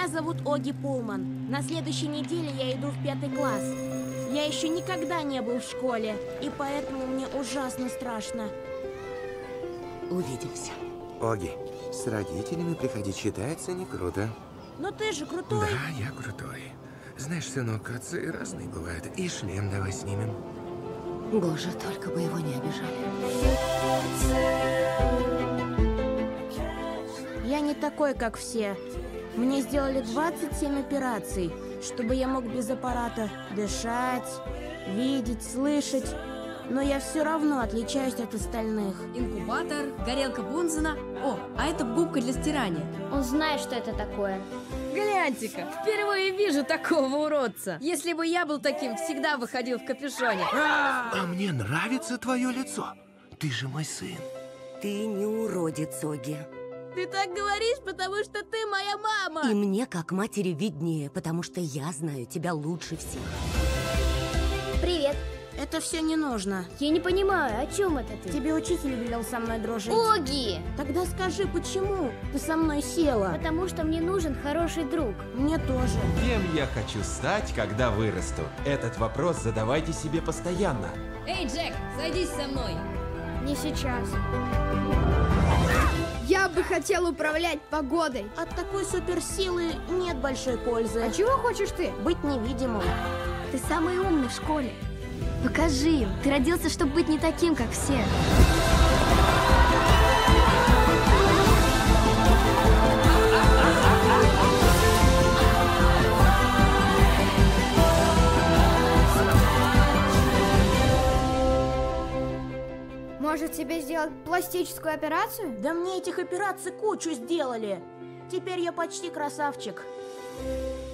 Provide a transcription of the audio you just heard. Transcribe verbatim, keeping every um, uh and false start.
Меня зовут Оги Пулман. На следующей неделе я иду в пятый класс. Я еще никогда не был в школе, и поэтому мне ужасно страшно. Увидимся. Оги, с родителями приходить считается не круто. Но ты же крутой. Да, я крутой. Знаешь, сынок, отцы разные бывают. И шлем давай снимем. Боже, только бы его не обижали. Я не такой, как все. Мне сделали двадцать семь операций, чтобы я мог без аппарата дышать, видеть, слышать. Но я все равно отличаюсь от остальных. Инкубатор, горелка Бунзена. О, а это губка для стирания. Он знает, что это такое. Гляньте-ка, впервые вижу такого уродца. Если бы я был таким, всегда выходил в капюшоне. А мне нравится твое лицо. Ты же мой сын. Ты не уродец, Оги. Ты так говоришь, потому что ты моя мама. И мне, как матери, виднее, потому что я знаю тебя лучше всех. Привет. Это все не нужно. Я не понимаю, о чем это ты? Тебе учитель велел со мной дружить. Оги! Тогда скажи, почему ты со мной села? Потому что мне нужен хороший друг. Мне тоже. Кем я хочу стать, когда вырасту? Этот вопрос задавайте себе постоянно. Эй, Джек, садись со мной. Не сейчас. Я бы хотел управлять погодой. От такой суперсилы нет большой пользы. А чего хочешь ты? Быть невидимым. Ты самый умный в школе. Покажи им. Ты родился, чтобы быть не таким, как все. Может, тебе сделать пластическую операцию? Да мне этих операций кучу сделали. Теперь я почти красавчик.